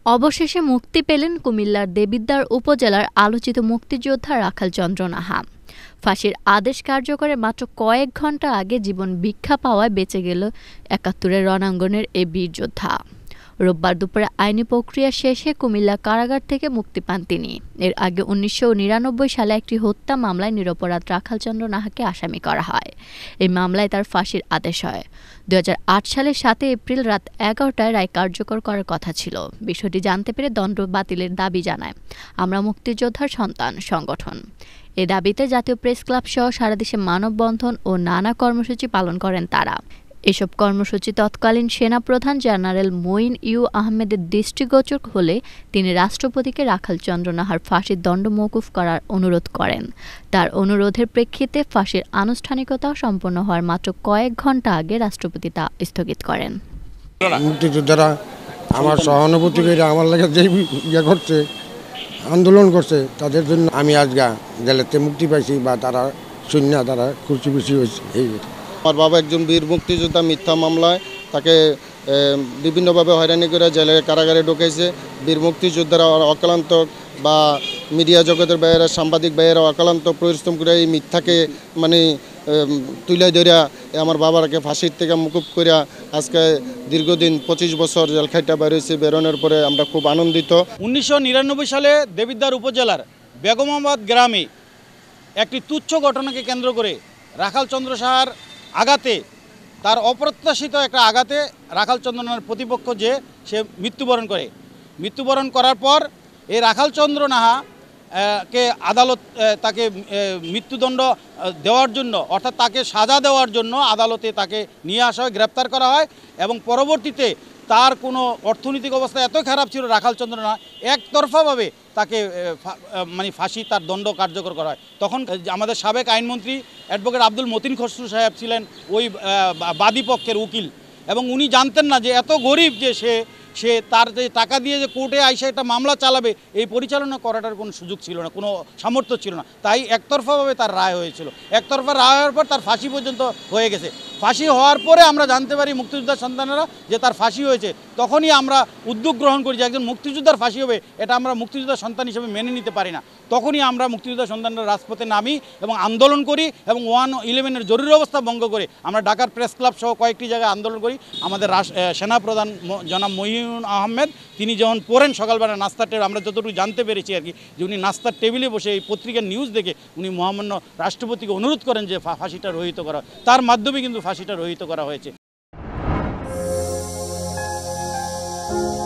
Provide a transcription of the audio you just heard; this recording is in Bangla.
অবশেষে মুক্তি পেলেন কুমিল্লার দেবিদ্বার উপজেলার আলোচিত মুক্তিযোদ্ধা রাখাল চন্দ্র নাহা। ফাঁসির আদেশ কার্যকরের মাত্র কয়েক ঘণ্টা আগে জীবন ভিক্ষা পাওয়ায় বেঁচে গেল ৭১-এর রণাঙ্গনের এই বীর যোদ্ধা। রোববার দুপুরে আইনি প্রক্রিয়া শেষে কুমিল্লা কারাগার থেকে মুক্তি পান তিনি। এর আগে ১৯৯৯ সালে একটি হত্যা মামলায় নিরপরাধ রাখাল চন্দ্র নাহাকে আসামি করা হয়। এই মামলায় তার ফাঁসির আদেশ হয়। ২০০৮ সালের ৭ এপ্রিল রাত ১১টায় রায় কার্যকর করার কথা ছিল। বিষয়টি জানতে পেরে দণ্ড বাতিলের দাবি জানায় আমরা মুক্তিযোদ্ধার সন্তান সংগঠন। এ দাবিতে জাতীয় প্রেস ক্লাব সহ সারা দেশে মানববন্ধন ও নানা কর্মসূচি পালন করেন তারা। এসব কর্মসূচি তৎকালীন সেনাপ্রধান জেনারেল মঈন আহমেদের দৃষ্টিগোচর হলে তিনি রাষ্ট্রপতিকে রাখাল চন্দ্র নাহার ফাঁসির দণ্ড মওকুফ করার অনুরোধ করেন। তার অনুরোধের প্রেক্ষিতে ফাঁসির আনুষ্ঠানিকতা সম্পন্ন হওয়ার মাত্র কয়েক ঘণ্টা আগে রাষ্ট্রপতি তা স্থগিত করেন। মুক্তিযোদ্ধারা আমার সহানুভূতি করে আমার লাগে যে ইয়ে করছে, আন্দোলন করছে, তাদের জন্য আমি আজকে জেলেতে মুক্তি পাইছি বা তারা শূন্য তারা খুশি খুশি হয়েছে। আমার বাবা একজন বীর মুক্তিযোদ্ধা, মিথ্যা মামলায় তাকে বিভিন্নভাবে হয়রানি করে জেলের কারাগারে ঢুকেছে। বীর মুক্তিযোদ্ধারা অক্লান্ত বা মিডিয়া জগতের বাইরে সাংবাদিক বাইরে অক্লান্ত পরিশ্রম করে এই মিথ্যাকে তুলে ধরিয়া আমার বাবাকে ফাঁসির থেকে মুকুব করিয়া আজকে দীর্ঘদিন ২৫ বছর জেল খাইটা বেরোয়েছে। বেরোনোর পরে আমরা খুব আনন্দিত। ১৯৯৯ সালে দেবিদ্বার উপজেলার বেগমাবাদ গ্রামে একটি তুচ্ছ ঘটনাকে কেন্দ্র করে রাখাল চন্দ্র সাহার আঘাতে, তার অপ্রত্যাশিত একটা আঘাতে রাখাল চন্দ্র নাহার প্রতিপক্ষ যে সে মৃত্যুবরণ করার পর এই রাখাল চন্দ্র নাহা কে আদালত তাকে মৃত্যুদণ্ড দেওয়ার জন্য, অর্থাৎ তাকে সাজা দেওয়ার জন্য আদালতে তাকে নিয়ে আসা হয়, গ্রেপ্তার করা হয় এবং পরবর্তীতে তার কোনো অর্থনৈতিক অবস্থা এত খারাপ ছিল রাখাল চন্দ্র নাহা একতরফাভাবে তাকে ফাঁসি তার দণ্ড কার্যকর করা হয়। তখন আমাদের সাবেক আইনমন্ত্রী অ্যাডভোকেট আব্দুল মতিন খসরু সাহেব ছিলেন ওই বাদী পক্ষের উকিল এবং উনি জানতেন না যে এত গরিব যে সে তার যে টাকা দিয়ে যে কোর্টে আইসা একটা মামলা চালাবে এই পরিচালনা করাটার কোনো সুযোগ ছিল না, কোনো সামর্থ্য ছিল না। তাই একতরফাভাবে তার রায় হয়েছিল। একতরফা রায় হওয়ার পর তার ফাঁসি পর্যন্ত হয়ে গেছে। ফাঁসি হওয়ার পরে আমরা জানতে পারি মুক্তিযোদ্ধার সন্তানেরা যে তার ফাঁসি হয়েছে। তখনই আমরা উদ্যোগ গ্রহণ করি যে একজন মুক্তিযোদ্ধার ফাঁসি হবে, এটা আমরা মুক্তিযোদ্ধার সন্তান হিসেবে মেনে নিতে পারি না। তখনই আমরা মুক্তিযোদ্ধার সন্তানরা রাজপথে নামি এবং আন্দোলন করি এবং 111-এর জরুরি অবস্থা ভঙ্গ করে আমরা ঢাকার প্রেস ক্লাব সহ কয়েকটি জায়গায় আন্দোলন করি। আমাদের সেনাপ্রধান জনাব মঈন আহমেদ তিনি যখন পড়েন সকালবেলা নাস্তার টেবিল, আমরা যতটুকু জানতে পেরেছি আর কি, যে উনি নাস্তার টেবিলে বসে এই পত্রিকার নিউজ দেখে উনি মহামান্য রাষ্ট্রপতিকে অনুরোধ করেন যে ফাঁসিটা রহিত করা। তার মাধ্যমে কিন্তু ফাঁসিটা রহিত করা হয়েছে।